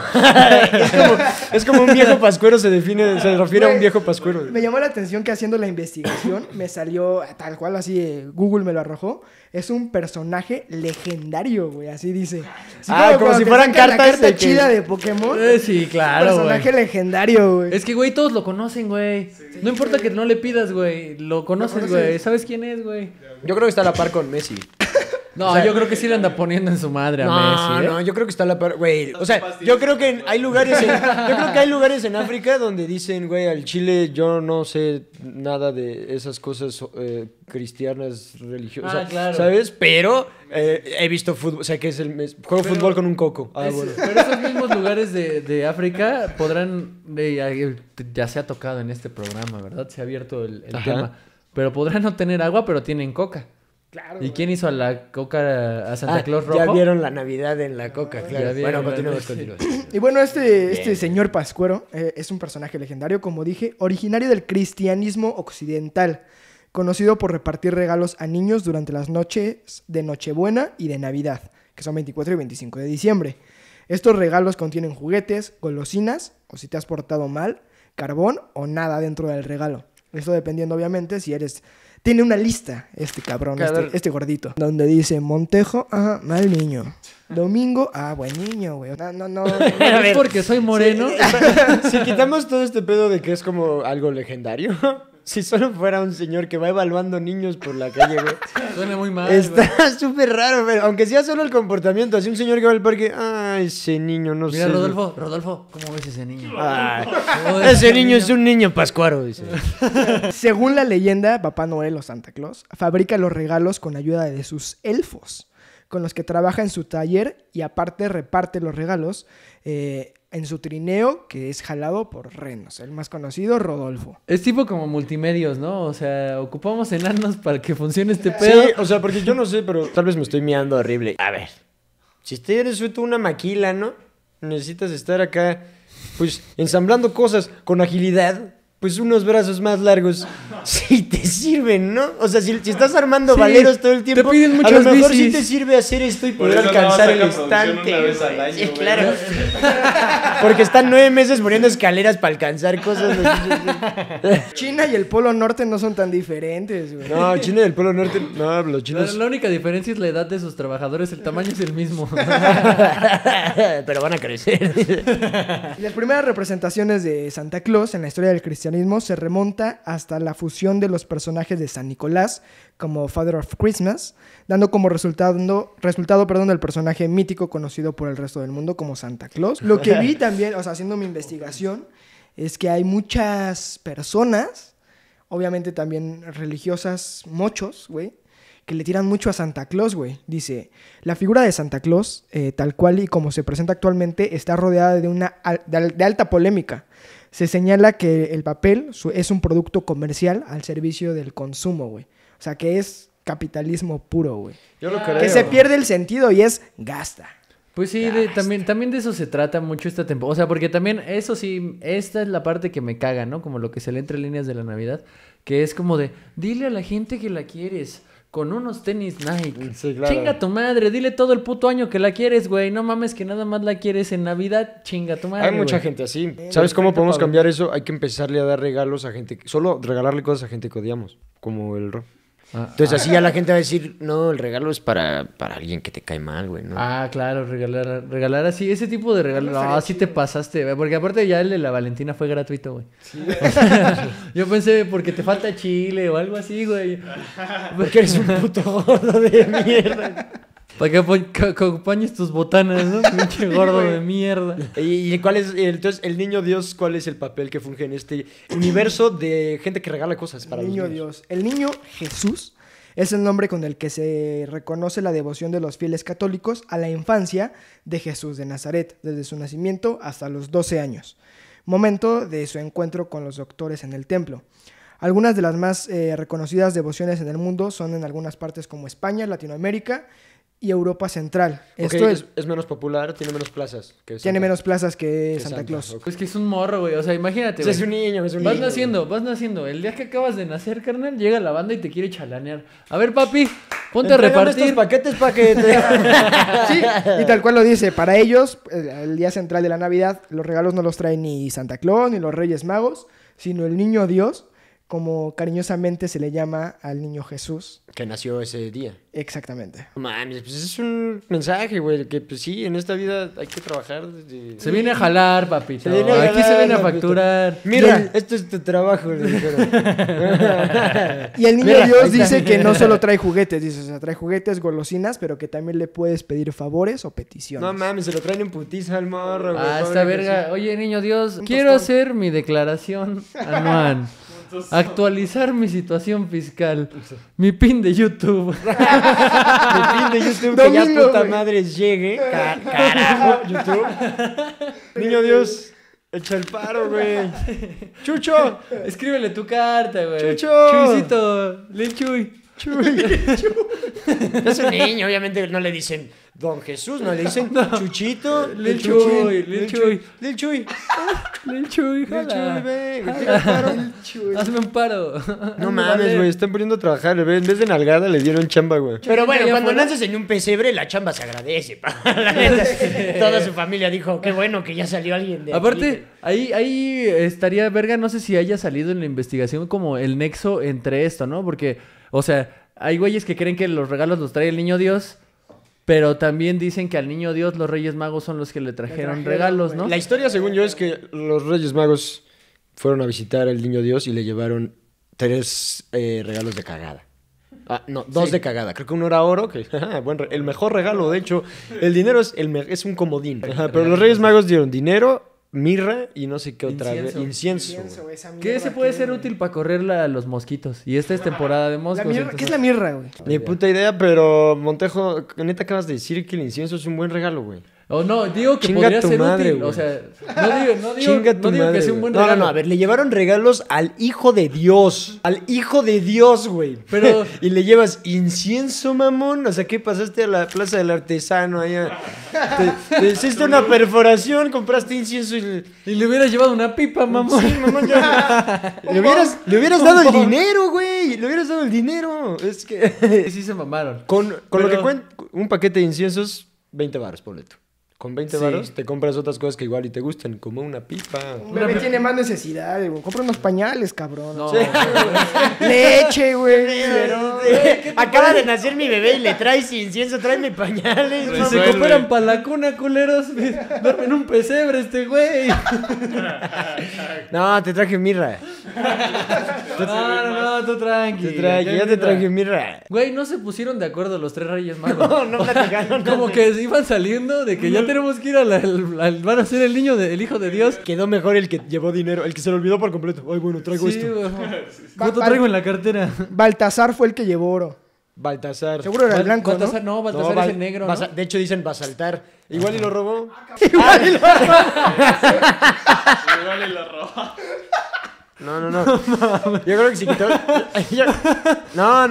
S1: es como un viejo pascuero se refiere a un viejo pascuero.
S3: Me llamó la atención que haciendo la investigación me salió tal cual, así Google me lo arrojó. Es un personaje legendario, güey, así dice. Así
S1: Ah, como
S3: cuando
S1: si
S3: te
S1: fueran
S3: sacan la
S1: cartas
S3: carta
S1: de que-
S3: chida de Pokémon.
S2: Sí, claro, güey.
S3: Personaje legendario, güey.
S2: Es que, güey, todos lo conocen, güey. No importa que no le pidas, güey. Lo conoces,
S3: conoces?
S2: güey. ¿Sabes quién es, güey?
S1: Yo creo que está a la par con Messi.
S2: No,
S1: O sea,
S2: yo creo que sí le anda poniendo en su madre a Messi, ¿eh?
S1: No, yo creo que está a la par, güey. O sea, yo creo que hay lugares en África donde dicen, güey, al Chile yo no sé nada de esas cosas cristianas, religiosas.
S2: Ah, claro.
S1: ¿Sabes? Pero he visto fútbol, o sea, que es juego fútbol con un coco. Ah, bueno.
S2: Pero esos mismos lugares de África podrán, ya se ha tocado en este programa, ¿verdad? Se ha abierto el
S1: Ajá.
S2: tema. Pero podrán no tener agua, pero tienen coca.
S3: Claro.
S2: ¿Y quién hizo a la coca a Santa Claus rojo?
S1: Ya vieron la Navidad en la coca, claro.
S2: Ya vieron
S1: Bueno,
S2: la
S1: continuamos,
S2: Navidad.
S1: continuamos.
S3: Y bueno, este señor Pascuero es un personaje legendario, como dije, originario del cristianismo occidental, conocido por repartir regalos a niños durante las noches de Nochebuena y de Navidad, que son 24 y 25 de diciembre. Estos regalos contienen juguetes, golosinas, o si te has portado mal, carbón o nada dentro del regalo. Esto dependiendo, obviamente, si eres... Tiene una lista este cabrón,
S1: Cabrón.
S3: este gordito, donde dice Montejo, mal niño. Domingo, buen niño, güey. No.
S2: ¿Es porque soy moreno?
S1: Si quitamos todo este pedo de que es como algo legendario, si solo fuera un señor que va evaluando niños por la calle, güey.
S2: Suena muy mal, güey.
S1: Está súper raro, pero aunque sea solo el comportamiento, así un señor que va al parque, ese niño, no
S2: Mira,
S1: sé.
S2: Rodolfo, ¿cómo ves ese niño?
S1: Ay,
S2: ¿Cómo ves
S1: ese niño es un niño pascuaro, dice.
S3: Según la leyenda, Papá Noel o Santa Claus fabrica los regalos con ayuda de sus elfos, con los que trabaja en su taller y aparte reparte los regalos en su trineo, que es jalado por renos. El más conocido, Rodolfo.
S2: Es tipo como multimedios, ¿no? O sea, ocupamos enanos para que funcione este pedo.
S1: Sí, o sea, porque yo no sé, pero tal vez me estoy miando horrible. A ver, si eres tú una maquila, ¿no? Necesitas estar acá, pues, ensamblando cosas con agilidad. Pues unos brazos más largos sí te sirven, ¿no? O sea, si estás armando
S2: Sí,
S1: valeros todo el tiempo,
S2: te piden
S1: a
S2: muchas
S1: lo mejor
S2: bicis.
S1: sí te sirve hacer esto y
S4: Por
S1: poder
S4: eso nada más
S1: alcanzar el
S4: saca producción
S1: estante.
S4: una vez al
S1: güey.
S4: año,
S1: Sí,
S4: güey.
S1: claro. Porque están 9 meses poniendo escaleras para alcanzar cosas.
S3: China y el Polo Norte no son tan diferentes, güey.
S1: No, China y el Polo Norte, no, los
S2: La,
S1: chinos.
S2: la única diferencia es la edad de sus trabajadores, el tamaño es el mismo.
S1: Pero van a crecer.
S3: Y las primeras representaciones de Santa Claus en la historia del cristianismo se remonta hasta la fusión de los personajes de San Nicolás como Father of Christmas, dando como resultado el personaje mítico conocido por el resto del mundo como Santa Claus. Lo que vi también, o sea, haciendo mi investigación, es que hay muchas personas, obviamente también religiosas, muchos, güey, que le tiran mucho a Santa Claus, güey. Dice, la figura de Santa Claus, tal cual y como se presenta actualmente, está rodeada de alta polémica. Se señala que el papel es un producto comercial al servicio del consumo, güey. O sea, que es capitalismo puro, güey.
S1: Yo lo creo.
S3: Que se pierde el sentido y es gasta.
S2: Pues sí, también de eso se trata mucho esta temporada. O sea, porque también, eso sí, esta es la parte que me caga, ¿no? Como lo que se lee entre líneas de la Navidad, que es como de, dile a la gente que la quieres. Con unos tenis Nike.
S1: Sí, claro.
S2: Chinga tu madre, dile todo el puto año que la quieres, güey. No mames que nada más la quieres en Navidad, chinga tu madre.
S1: Hay mucha
S2: güey.
S1: gente así. ¿Sabes cómo
S2: perfecto,
S1: podemos
S2: Pablo.
S1: cambiar eso? Hay que empezarle a dar regalos a gente. Solo regalarle cosas a gente que odiamos. Como el rock. Entonces así ya la gente va a decir, no, el regalo es para alguien que te cae mal, güey, ¿no?
S2: Claro, regalar así, ese tipo de regalo. No, así te pasaste, güey. Porque aparte ya el de la Valentina fue gratuito, güey. O sea, yo pensé porque te falta chile o algo así, güey.
S1: Porque eres un puto gordo de mierda.
S2: Para que acompañes tus botanas, ¿no? Pinche gordo de mierda.
S1: ¿Y cuál es, entonces, el niño Dios, cuál es el papel que funge en este universo de gente que regala cosas para
S3: Niño
S1: los niños?
S3: Dios. El niño Jesús es el nombre con el que se reconoce la devoción de los fieles católicos a la infancia de Jesús de Nazaret, desde su nacimiento hasta los 12 años, momento de su encuentro con los doctores en el templo. Algunas de las más reconocidas devociones en el mundo son en algunas partes como España, Latinoamérica y Europa Central.
S1: Ok,
S3: Esto
S1: es menos popular, tiene menos plazas. Que
S3: tiene
S1: Santa.
S3: menos plazas que
S1: Que
S3: Santa
S1: Santa,
S3: Claus.
S1: ok.
S2: Pues que es un morro, güey. O sea, imagínate,
S1: O sea,
S2: güey.
S1: es un niño, es un
S2: Vas
S1: niño.
S2: naciendo. El día que acabas de nacer, carnal, llega la banda y te quiere chalanear. A ver, papi, ponte
S1: Entrégame
S2: a repartir.
S1: estos paquetes para que te...
S3: Sí, y tal cual lo dice, para ellos, el día central de la Navidad, los regalos no los trae ni Santa Claus ni los Reyes Magos, sino el Niño Dios, como cariñosamente se le llama al Niño Jesús.
S1: que nació ese día.
S3: Exactamente.
S1: No mames, pues es un mensaje, güey, que pues sí, en esta vida hay que trabajar.
S2: Se viene a jalar, papito.
S1: Se viene a
S2: Aquí se
S1: jalar,
S2: viene a
S1: papito.
S2: facturar.
S1: Mira, esto es tu trabajo, le dijeron.
S3: Y el Niño
S1: Mira, ahí
S3: Dios
S1: está.
S3: dice que no solo trae juguetes, dice, o sea, trae juguetes, golosinas, pero que también le puedes pedir favores o peticiones.
S1: No mames, se lo traen en putiza al morro, güey.
S2: Ah,
S1: pobre
S2: esta verga.
S1: Jesús.
S2: Oye, niño Dios,
S3: Un
S2: quiero
S3: tostón.
S2: hacer mi declaración anual. Actualizar mi situación fiscal. Mi pin de YouTube.
S1: Mi pin de YouTube que ya
S3: Domingo,
S1: puta
S3: güey.
S1: madre llegue. Carajo, YouTube. Niño Dios, echa el paro, güey. Chucho.
S2: Escríbele tu carta, güey.
S1: Chucho.
S2: Chuycito. Lil Chuy.
S1: Es un niño, obviamente no le dicen Don Jesús, no le dicen Chuchito.
S2: Lil Chuy, Lil Chuy.
S1: Lil Chuy.
S2: Lil Chuy,
S1: Lil Chuy,
S2: jala.
S1: ven, que tira el paro.
S2: Hazme un paro.
S1: No mames, güey, están poniendo a trabajar. En vez de nalgada le dieron chamba, güey. Pero bueno,
S2: allá
S1: cuando
S2: afuera.
S1: naces en un pesebre, la chamba se agradece, pa. La neta, toda su familia dijo, qué bueno que ya salió alguien de
S2: Aparte,
S1: aquí".
S2: ahí estaría verga, no sé si haya salido en la investigación como el nexo entre esto, ¿no? Porque, o sea, hay güeyes que creen que los regalos los trae el niño Dios, pero también dicen que al niño Dios los Reyes Magos son los que le trajeron regalos, ¿no?
S1: La historia, según yo, es que los Reyes Magos fueron a visitar al niño Dios y le llevaron 3 regalos de cagada. Ah, no, 2 de cagada. Creo que uno era oro, que el mejor regalo, de hecho. El dinero es un comodín. Ajá, pero los Reyes Magos dieron dinero mirra y no sé qué otra vez.
S2: Incienso.
S1: Incienso.
S3: güey, esa
S2: Que
S3: mierda
S2: ese puede
S3: que-
S2: ser útil para correr a los mosquitos. Y esta es temporada de
S3: La
S2: moscos.
S3: mirra,
S2: entonces-
S3: ¿qué es la mirra, güey?
S1: Ni puta idea, pero Montejo, neta acabas de decir que el incienso es un buen regalo, güey.
S2: O no, digo que
S1: Chinga
S2: podría
S1: tu
S2: ser
S1: madre,
S2: útil.
S1: güey.
S2: O sea, no digo
S1: Chinga tu
S2: que
S1: madre,
S2: sea
S1: güey.
S2: un buen
S1: No,
S2: regalo.
S1: a ver, le llevaron regalos al hijo de Dios. Al hijo de Dios, güey.
S2: Pero-
S1: y le llevas incienso, mamón. O sea, ¿qué pasaste a la plaza del artesano allá? Te hiciste una perforación, compraste incienso y
S2: Y le hubieras llevado una pipa, mamón.
S1: Sí, mamón, ya. Le hubieras dado el dinero, güey. Le hubieras dado el dinero. Es que.
S2: Sí se mamaron.
S1: Con lo que
S2: Pero-
S1: cuenta, un paquete de inciensos, 20 baros, ponle tú. Con 20
S2: Sí.
S1: varos te compras otras cosas que igual y te gustan, como una pipa.
S3: Un bebé tiene más necesidades, güey. Compra unos pañales, cabrón.
S2: No,
S3: Leche, güey.
S1: Acaba de nacer mi bebé y le traes incienso, tráeme pañales.
S2: Si
S1: mamá.
S2: se cooperan para la cuna, culeros. Duerme en un pesebre este güey.
S1: No, te traje mirra.
S2: No, tú tranqui.
S1: Ya te traje mirra.
S2: Güey, no se pusieron de acuerdo los tres reyes magos.
S1: No platicaron.
S2: Como que se iban saliendo de que ya tenemos que ir van a ser el hijo de Dios.
S1: Quedó mejor el que llevó dinero, el que se lo olvidó por completo. Ay, bueno, traigo
S2: Sí,
S1: esto.
S2: güey. ¿Cuánto traigo en la cartera?
S3: Baltasar fue el que llevó oro.
S1: Baltasar.
S3: Seguro era el blanco,
S2: Baltasar,
S3: ¿no?
S2: no, Baltasar
S1: No,
S2: es el negro, ¿no?
S1: De hecho dicen basaltar. Igual y lo robó.
S3: Igual y lo-
S4: Igual y lo roba.
S1: No. Yo creo que se quitó. No.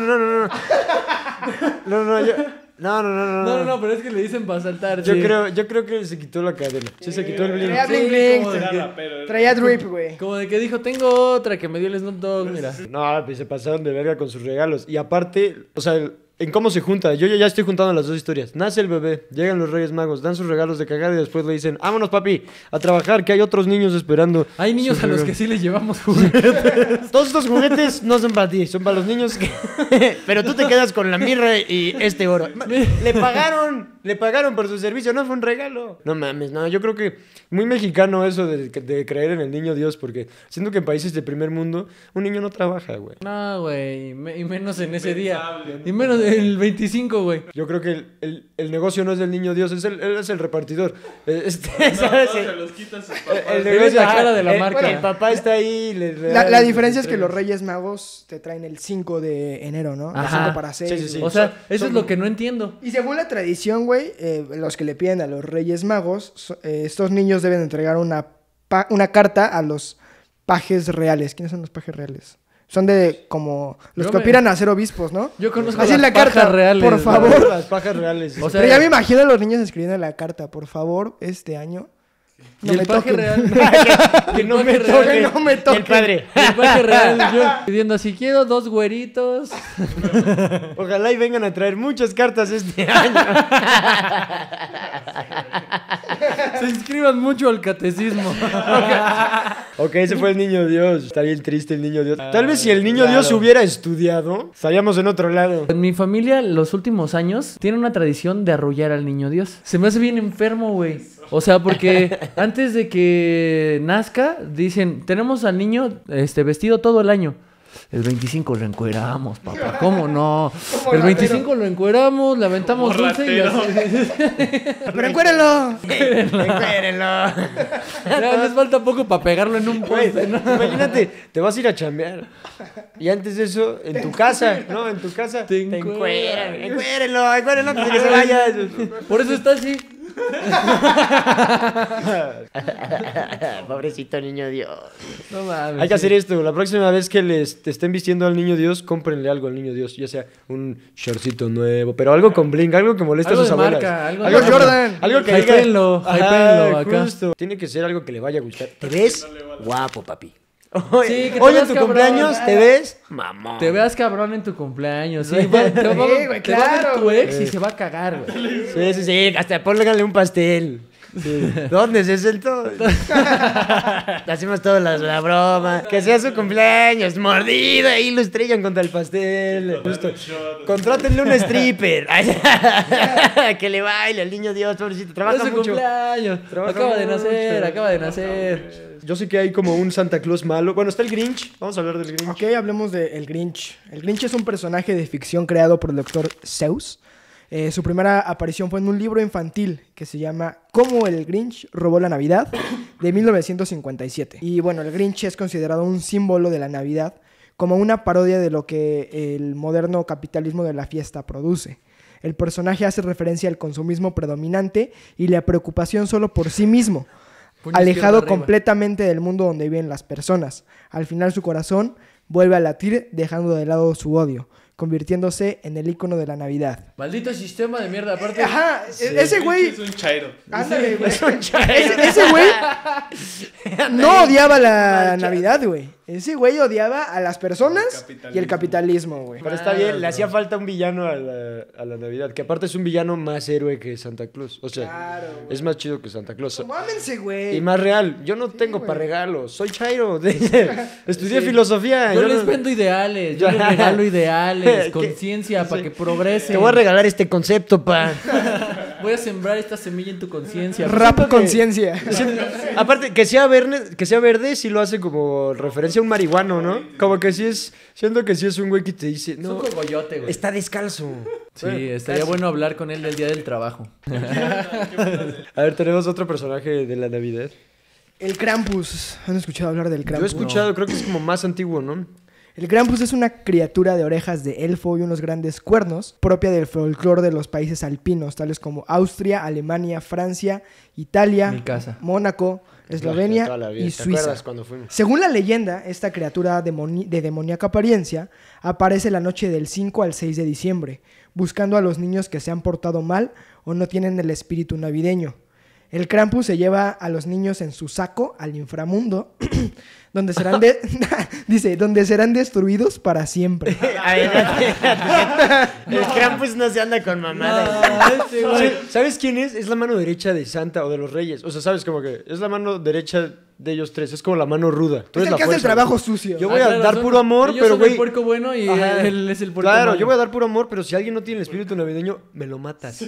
S2: No, pero es que le dicen para saltar.
S1: Yo
S2: sí.
S1: creo que se quitó la cadena. Sí, se quitó el bling.
S3: Traía
S2: Sí,
S3: bling bling.
S2: como de
S3: traía-
S2: que-
S4: Rapero.
S3: Traía drip, güey.
S2: Como de que dijo, tengo otra que me dio el Snoop Dogg, mira.
S1: No, pues se pasaron de verga con sus regalos. Y aparte, o sea, en cómo se junta. Yo ya estoy juntando las dos historias. Nace el bebé, llegan los Reyes Magos, dan sus regalos de cagada y después le dicen, vámonos papi, a trabajar, que hay otros niños esperando.
S2: Hay niños
S1: sus
S2: a los que
S1: regalos".
S2: sí les llevamos juguetes.
S1: Todos estos juguetes no son para ti, son para los niños que... Pero tú te quedas con la mirra y este oro. Le pagaron por su servicio, no fue un regalo. No mames, no, yo creo que muy mexicano eso de creer en el niño Dios, porque siento que en países de primer mundo un niño no trabaja, güey.
S2: No, güey. Y menos en ese día. Y menos el 25, güey.
S1: Yo creo que el negocio no es del niño Dios, él es el repartidor.
S4: No,
S1: ¿Sabes?
S4: se los quitan sus
S1: El
S4: papás.
S2: Eres la cara de la
S1: el-
S2: marca.
S1: El papá está ahí.
S3: La diferencia es que los Reyes Magos te traen el 5 de enero, ¿no? El
S2: Ajá.
S3: 5 para 6.
S1: Sí, sí, sí.
S2: O sea, eso
S1: son-
S2: es lo que no entiendo.
S3: Y según la tradición, güey, los que le piden a los Reyes Magos, estos niños deben entregar una carta a los pajes reales. ¿Quiénes son los pajes reales? Son de como los
S2: Yo
S3: que
S2: me-
S3: aspiran a ser obispos, ¿no?
S2: Yo conozco
S3: Así
S2: las
S3: es la
S2: pajas
S3: carta,
S2: reales,
S3: por
S2: ¿no?
S3: favor.
S1: Las pajas reales.
S2: O sea,
S3: Pero ya me imagino a los niños escribiendo la carta, por favor, este año.
S2: y el paje
S3: toquen.
S2: real.
S1: que no
S2: el
S1: me
S2: paje
S1: toque.
S2: real.
S3: Que no me
S1: El
S3: toquen.
S1: padre.
S2: Y el paje real. Yo pidiendo así, quiero 2 güeritos.
S1: Ojalá y vengan a traer muchas cartas este año.
S2: Se inscriban mucho al catecismo.
S1: Ok, ese fue el niño Dios. Está bien triste el niño Dios. Tal vez si el niño Dios hubiera estudiado, estaríamos en otro lado.
S2: En mi familia, los últimos años, tiene una tradición de arrullar al niño Dios. Se me hace bien enfermo, güey. O sea, porque antes de que nazca, dicen, tenemos al niño vestido todo el año. El 25 lo encueramos, papá. ¿Cómo no?
S3: Como
S2: El
S3: ratero.
S2: 25 lo encueramos, le aventamos
S4: Como
S2: dulce y
S4: ratero.
S3: Pero encuérenlo.
S1: Espérenlo.
S2: ya les falta poco para pegarlo en un
S1: Güey,
S2: poste, ¿no?
S1: imagínate, te vas a ir a chambear. Y antes de eso, en tu casa, ¿no? En tu casa.
S2: Te
S1: encueran. Encuérenlo antes de que se vaya.
S2: Por eso está así.
S1: Pobrecito niño Dios.
S2: No mames.
S1: Hay que hacer esto. La próxima vez que te estén vistiendo al niño Dios, cómprenle algo al niño Dios. Ya sea un shortcito nuevo, pero algo con bling, algo que moleste
S2: Algo
S1: a sus
S2: de
S1: abuelas.
S2: marca, algo
S3: de Jordan.
S1: Algo que
S2: Hypéenlo,
S1: diga.
S2: hypéenlo
S1: Ajá,
S2: acá.
S1: justo. Tiene que ser algo que le vaya a gustar. ¿Te ves? Guapo, papi.
S2: Sí, que te
S1: Hoy en
S2: veas
S1: tu
S2: cabrón.
S1: cumpleaños, ¿te ves? Mamón.
S2: Te veas cabrón en tu cumpleaños. Sí,
S1: Sí,
S2: güey,
S3: güey,
S2: te va a ver
S3: claro,
S2: tu ex y se va a cagar, güey.
S1: Sí. Hasta pónganle un pastel. Sí. ¿Dónde se sentó? Hacemos toda la broma. Que sea su cumpleaños, mordido, ahí lo estrellan contra el pastel. Justo. Contrátenle un stripper. Que le baile al niño Dios, pobrecito.
S2: Es
S1: Trabaja
S2: su
S1: mucho.
S2: cumpleaños.
S1: Trabaja
S2: Acaba de
S1: mucho.
S2: nacer, acaba de nacer.
S1: Yo sé que hay como un Santa Claus malo. Bueno, está el Grinch. Vamos a hablar del Grinch.
S3: Ok, hablemos de El Grinch. El Grinch es un personaje de ficción creado por el doctor Seuss. Su primera aparición fue en un libro infantil que se llama Cómo el Grinch robó la Navidad, de 1957. Y bueno, el Grinch es considerado un símbolo de la Navidad, como una parodia de lo que el moderno capitalismo de la fiesta produce. El personaje hace referencia al consumismo predominante y la preocupación solo por sí mismo,
S2: Puño
S3: alejado
S2: izquierdo arriba.
S3: completamente del mundo donde viven las personas. Al final su corazón vuelve a latir, dejando de lado su odio, convirtiéndose en el ícono de la Navidad.
S2: Maldito sistema de mierda, aparte.
S3: Ajá, ese güey...
S4: Es un chairo.
S3: Ándale, güey. Ese güey no odiaba la Navidad, güey. Ese güey odiaba a las personas y el capitalismo, güey.
S1: Pero está bien, le hacía falta un villano a la Navidad. Que aparte es un villano más héroe que Santa Claus. O sea,
S3: Claro, güey.
S1: es más chido que Santa Claus.
S3: Mámense, güey.
S1: Y más real. Yo no tengo
S3: güey.
S1: para regalos. Soy Chairo. Estudié filosofía.
S2: Yo
S1: yo
S2: les
S1: no-
S2: vendo ideales, yo les regalo ideales,
S1: ¿Qué?
S2: conciencia para
S1: Sí.
S2: que progrese.
S1: Te voy a regalar este concepto, pa.
S2: Voy a sembrar esta semilla en tu conciencia.
S3: Rap
S1: Siento que-
S3: conciencia.
S1: Aparte, que sea verde, sí lo hace como referencia a un marihuano, ¿no? Como que sí es. Siento que sí es un güey que te dice.
S2: Es
S1: No,
S2: un cogollote, güey.
S1: está descalzo.
S2: Sí, estaría bueno hablar con él del día del trabajo.
S1: A ver, tenemos otro personaje de la Navidad.
S3: El Krampus. ¿Han escuchado hablar del
S1: Yo he
S3: Krampus?
S1: escuchado, creo que es como más antiguo, ¿no?
S3: El Krampus es una criatura de orejas de elfo y unos grandes cuernos, propia del folclore de los países alpinos, tales como Austria, Alemania, Francia, Italia,
S2: Mi casa.
S3: Mónaco, Eslovenia
S1: Toda la vida.
S3: y
S1: ¿Te
S3: Suiza.
S1: acuerdas cuando fuimos?
S3: Según la leyenda, esta criatura de demoníaca apariencia aparece la noche del 5 al 6 de diciembre, buscando a los niños que se han portado mal o no tienen el espíritu navideño. El Krampus se lleva a los niños en su saco al inframundo, donde serán dice, donde serán destruidos para siempre.
S1: A ver, el Krampus no se anda con mamadas. ¿Sabes quién es? Es la mano derecha de Santa o de los Reyes. O sea, sabes como que es la mano derecha de ellos tres. Es como la mano ruda. Tú
S3: Es
S1: eres
S3: el
S1: la
S3: que hace el
S1: fuerza.
S3: trabajo sucio.
S1: Yo voy a dar puro amor,
S2: yo
S1: pero
S2: soy el
S1: güey.
S2: puerco bueno y
S1: Ajá.
S2: él es el puerco
S1: Claro,
S2: malo.
S1: yo voy a dar puro amor, pero si alguien no tiene el espíritu navideño, me lo matas.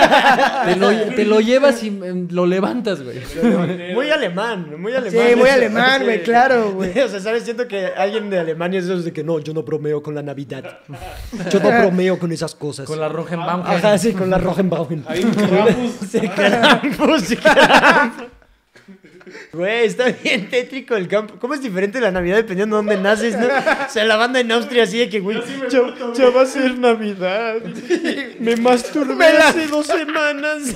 S2: Te lo llevas y lo levantas, güey.
S1: Muy alemán, muy alemán.
S3: Sí, muy
S1: eso.
S3: alemán, güey,
S1: Sí.
S3: claro, güey.
S1: O sea, ¿sabes? Siento que alguien de Alemania es de esos de que no, yo no bromeo con la Navidad. Yo no bromeo con esas cosas.
S2: Con la Rogenbaum.
S1: Ajá, sí, con la Rogenbaum.
S4: Hay un Krampus.
S1: Sí, Krampus, sí, Krampus. Güey, está bien tétrico el campo. ¿Cómo es diferente la Navidad dependiendo de dónde naces, no? O sea, la banda en Austria así de que, güey, ya va a ser Navidad. Me masturbé hace 2 semanas.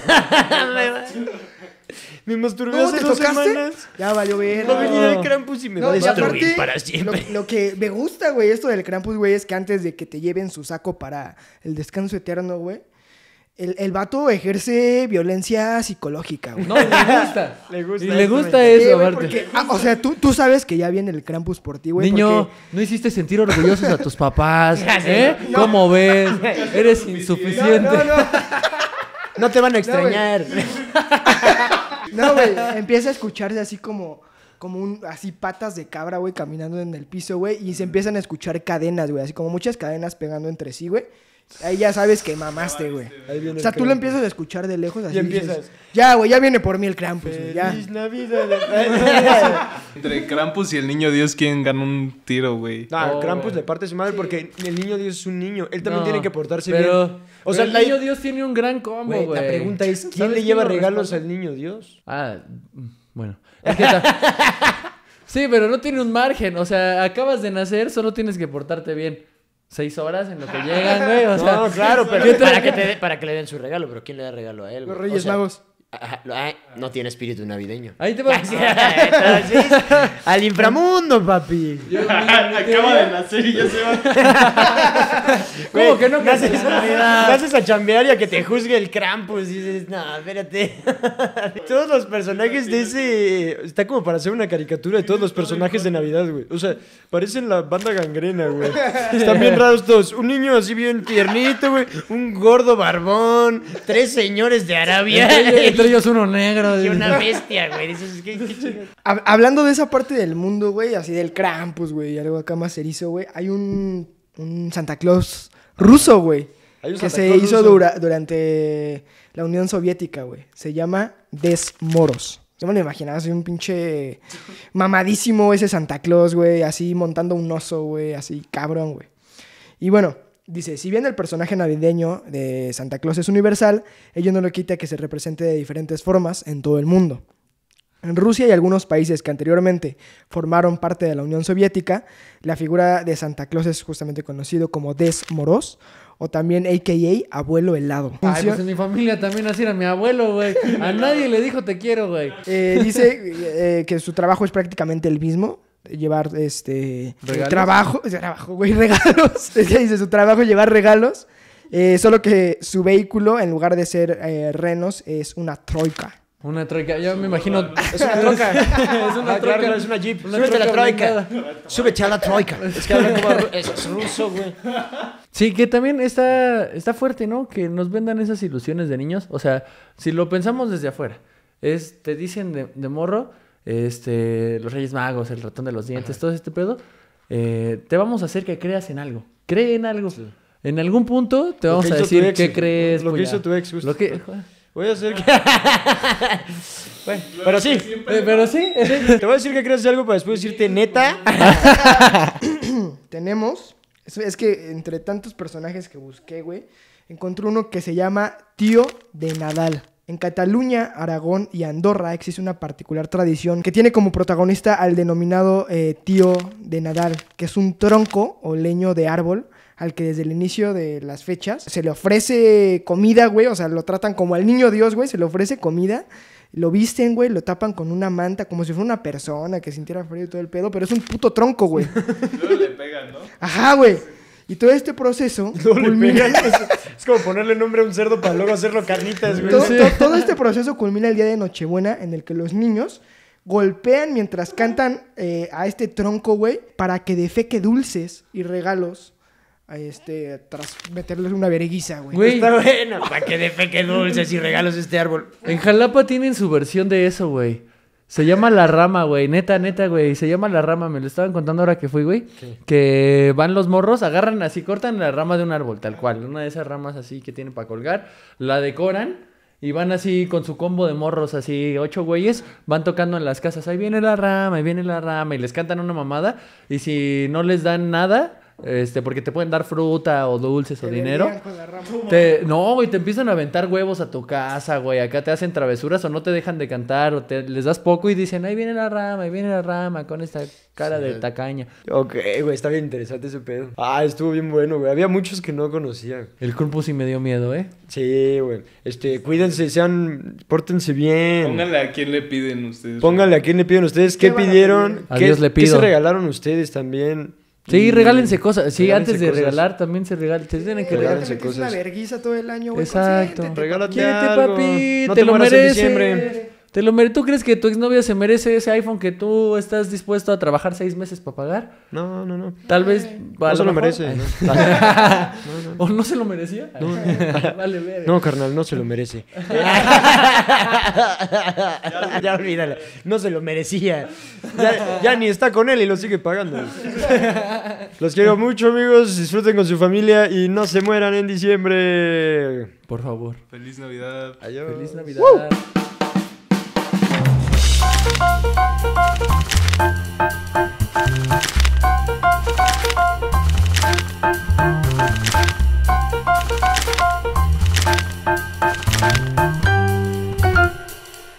S1: Me masturbé
S3: ¿Cómo
S1: hace
S3: te
S1: 2
S3: tocaste?
S1: semanas.
S3: Ya valió bien.
S1: Va a venir el Krampus y me va a
S3: No, y
S1: destruir
S3: aparte,
S1: para siempre.
S3: Lo que me gusta, güey, esto del Krampus, güey, es que antes de que te lleven su saco para el descanso eterno, güey, el vato ejerce violencia psicológica, güey.
S2: No, le gusta.
S1: Le gusta
S2: Y le
S1: esto,
S2: gusta
S1: me
S3: Sí,
S2: eso,
S3: güey,
S2: aparte.
S3: porque, o sea, tú sabes que ya viene el Krampus por ti, güey.
S2: Niño,
S3: porque-
S2: no hiciste sentir orgullosos a tus papás, ¿eh? ¿Cómo ves? Eres insuficiente.
S3: No,
S1: No te van a extrañar.
S3: no, güey. Empieza a escucharse así como así patas de cabra, güey, caminando en el piso, güey. Y se empiezan a escuchar cadenas, güey. Así como muchas cadenas pegando entre sí, güey. Ahí ya sabes que mamaste, güey.
S1: Ahí viene
S3: O sea,
S1: el
S3: tú lo
S1: Krampus.
S3: empiezas a escuchar de lejos así.
S1: Y
S3: dices,
S1: empiezas.
S3: Ya, güey, ya viene por mí el Krampus, güey. Ya.
S1: Feliz Navidad.
S4: Entre Krampus y el niño Dios, ¿quién gana un tiro, güey?
S1: No,
S2: Oh,
S1: Krampus
S2: güey.
S1: le parte su madre porque el niño Dios es un niño. Él también
S2: No,
S1: tiene que portarse
S2: pero,
S1: bien.
S2: O sea, el niño Dios tiene un gran combo,
S1: Güey,
S2: güey.
S1: la pregunta es, ¿quién
S2: ¿Sabes
S1: le lleva
S2: lo
S1: regalos
S2: responde?
S1: al niño Dios?
S2: Ah, bueno. Es que sí, pero no tiene un margen. O sea, acabas de nacer, solo tienes que portarte bien. 6 horas en lo que llegan, güey. O sea,
S1: No, claro, pero
S2: ¿qué tal?
S5: Para que le den su regalo, pero ¿quién le da regalo a él?
S3: Los
S5: güey?
S3: Reyes
S5: O sea,
S3: Magos.
S5: no tiene espíritu navideño.
S2: Ahí te va.
S1: Entonces, al inframundo, papi.
S4: Acaba de nacer y ya se va.
S2: ¿Cómo
S1: Güey,
S2: que no?
S1: naces,
S2: Que es Navidad.
S1: naces a chambear y a que te juzgue el Krampus y dices, no, espérate. Todos los personajes de ese... Está como para hacer una caricatura de todos los personajes de Navidad, güey. O sea, parecen la banda Gangrena, güey. Están bien raros todos. Un niño así bien tiernito, güey. Un gordo barbón. 3 señores de Arabia.
S2: Entre ellos uno negro.
S1: Y una bestia, güey. Dices, ¿qué chingada?
S3: Hablando de esa parte del mundo, güey, así del Krampus, güey, y algo acá más erizo, güey, hay un Santa Claus ruso, güey,
S1: Hay un
S3: que
S1: Santa
S3: se
S1: Claus
S3: hizo
S1: ruso.
S3: durante la Unión Soviética, güey. Se llama Desmoros. Yo me lo imaginaba así un pinche mamadísimo ese Santa Claus, güey, así montando un oso, güey, así cabrón, güey. Y bueno, Dice, si bien el personaje navideño de Santa Claus es universal, ello no lo quita que se represente de diferentes formas en todo el mundo. En Rusia y algunos países que anteriormente formaron parte de la Unión Soviética, la figura de Santa Claus es justamente conocido como Des Moroz, o también a.k.a. abuelo helado.
S2: Ay, pues en mi familia también así era mi abuelo, güey. A nadie le dijo te quiero, güey.
S3: Dice que su trabajo es prácticamente el mismo. Llevar regalos. Regalos. Dice su trabajo es llevar regalos. Solo que su vehículo, en lugar de ser renos, es una troika.
S2: Una troika, yo me imagino.
S1: Es una troca.
S2: Es una troca.
S1: Claro, es una jeep.
S2: Una
S1: Súbete a la
S2: troca
S1: troika. Súbete a la troika. Es que hablan como es ruso, güey.
S2: Sí, que también está fuerte, ¿no? Que nos vendan esas ilusiones de niños. O sea, si lo pensamos desde afuera, te dicen de morro, los Reyes Magos, el ratón de los dientes, todo este pedo, te vamos a hacer que creas en algo. Cree en algo. Sí. En algún punto te vamos a decir qué crees.
S1: Lo que hizo tu ex, justo. Voy a hacer que... bueno, pero sí.
S2: Pero sí.
S1: Te voy a decir que creas algo para después decirte neta.
S3: Tenemos... Es que entre tantos personajes que busqué, güey, encontré uno que se llama Tío de Nadal. En Cataluña, Aragón y Andorra existe una particular tradición que tiene como protagonista al denominado Tío de Nadal, que es un tronco o leño de árbol al que desde el inicio de las fechas se le ofrece comida, güey, o sea, lo tratan como al niño Dios, güey, se le ofrece comida, lo visten, güey, lo tapan con una manta como si fuera una persona que sintiera frío y todo el pedo, pero es un puto tronco, güey.
S4: Luego le pegan, ¿no?
S3: Ajá, güey. Y todo este proceso culmina...
S1: Es como ponerle nombre a un cerdo para luego hacerlo carnitas, güey.
S3: Todo este proceso culmina el día de Nochebuena, en el que los niños golpean mientras cantan a este tronco, güey, para que defeque dulces y regalos tras meterles una verguiza, güey.
S1: Está bueno. Para que defeque dulces y regalos este árbol.
S2: En Jalapa tienen su versión de eso, güey. Se llama La Rama, güey. Neta, güey. Se llama La Rama. Me lo estaban contando ahora que fui, güey. Sí. Que van los morros, agarran así, cortan la rama de un árbol, tal cual. Una de esas ramas así que tienen para colgar. La decoran y van así con su combo de morros, así 8 güeyes. Van tocando en las casas. Ahí viene la rama, ahí viene la rama. Y les cantan una mamada. Y si no les dan nada... porque te pueden dar fruta o dulces o dinero. No, güey, te empiezan a aventar huevos a tu casa, güey. Acá te hacen travesuras o no te dejan de cantar o les das poco y dicen, ahí viene la rama con esta cara de tacaña.
S1: Ok, güey, está bien interesante ese pedo. Ah, estuvo bien bueno, güey. Había muchos que no conocía.
S2: El Krampus sí me dio miedo, ¿eh?
S1: Sí, güey. Cuídense, pórtense bien.
S4: Pónganle a quién le piden ustedes.
S1: Pónganle a quién le piden ustedes. ¿Qué pidieron?
S2: A Dios le pido.
S1: ¿Qué se regalaron ustedes también?
S2: Sí, regálense cosas. Sí, antes de regalar también se regalan. Se tienen que
S3: regalarse cosas. Es una verguiza todo el año, güey.
S2: Exacto.
S1: Regálate algo.
S2: Papi.
S1: No
S2: te lo mereces.
S1: Te
S2: lo mereces. ¿Tú crees que tu exnovia se merece ese iPhone que tú estás dispuesto a trabajar 6 meses para pagar?
S1: No.
S2: Tal vez...
S1: No se lo merece.
S2: ¿O no se lo merecía?
S1: No.
S2: Vale, ver.
S1: No, carnal, no se lo merece. Ya olvídalo. No se lo merecía. Ya ni está con él y lo sigue pagando. Los quiero mucho, amigos. Disfruten con su familia y no se mueran en diciembre.
S2: Por favor.
S4: Feliz Navidad.
S1: Adiós.
S2: Feliz Navidad.